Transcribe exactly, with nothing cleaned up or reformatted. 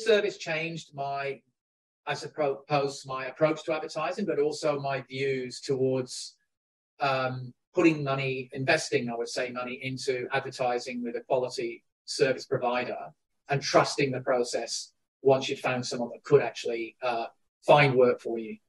service changed my, I suppose, my approach to advertising, but also my views towards um, putting money, investing, I would say, money into advertising with a quality service provider and trusting the process once you'd found someone that could actually uh, find work for you.